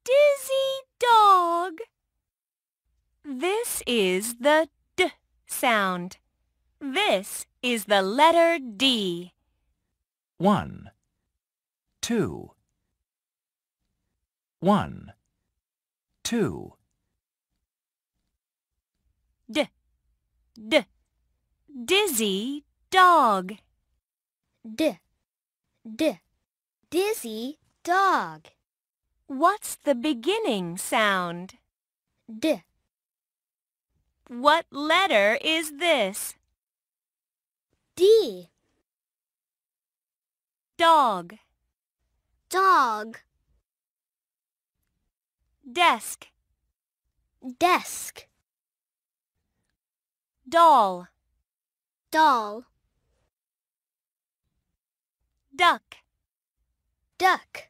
dizzy dog. This is the D sound. This is the letter D. 1, 2. 1, 2. D, D, dizzy dog. D, D, dizzy dog. What's the beginning sound? D, What letter is this? D, Dog. dog. Desk. Desk, Doll. doll. Duck. Duck.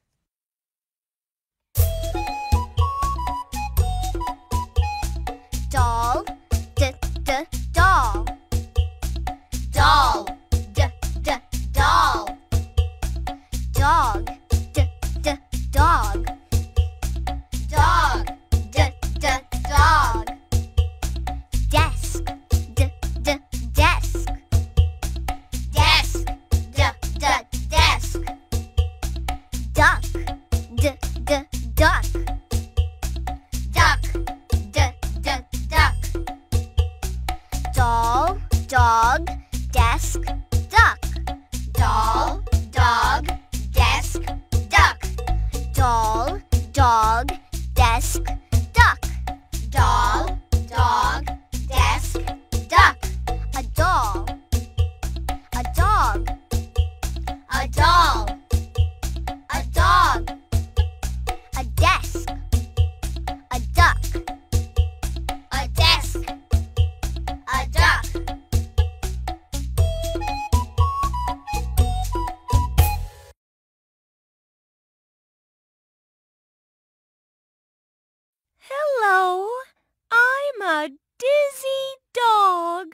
Doll, doll. Doll, doll. Dog, dog. Dog, dog. Desk, desk. Desk, desk. Duck, duck. Duck, duck. Doll, dog, desk, duck. Doll, dog, desk, duck. Doll, dog, desk, duck. Doll, dog, desk, duck. A doll, a dog, a doll, a dog, a desk, a duck, a desk, a duck. Hello, I'm a dizzy dog.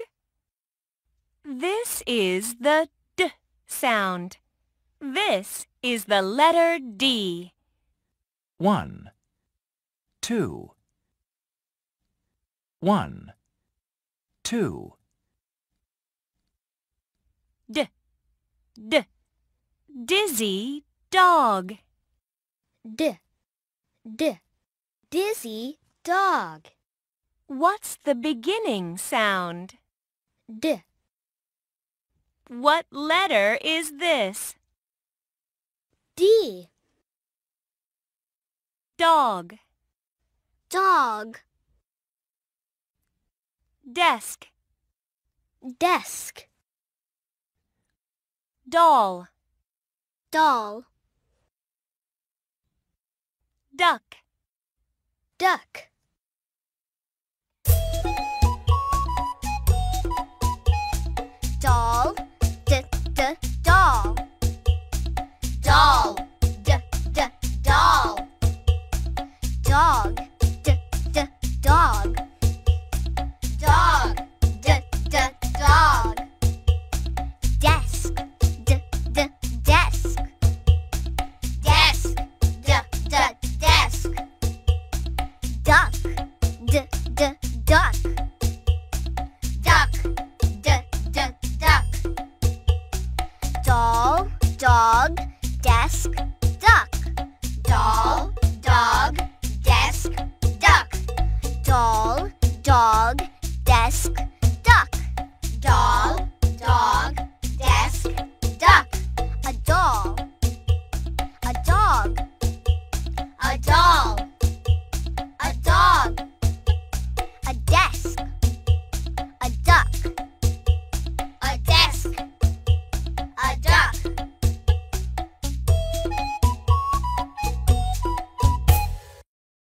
This is the D sound. This is the letter D. 1, 2. 1, 2. D, D, dizzy dog. D, dizzy dog. What's the beginning sound? D, What letter is this? D, Dog. dog. Desk. Desk, Doll. doll. Duck. Duck. Doll, doll. Doll, doll. Dog, dog. Dog, dog. Desk, desk. Desk, desk. Duck, duck. Duck, duck. Doll, dog, desk, duck. Doll, dog, desk, duck. Doll, dog, desk,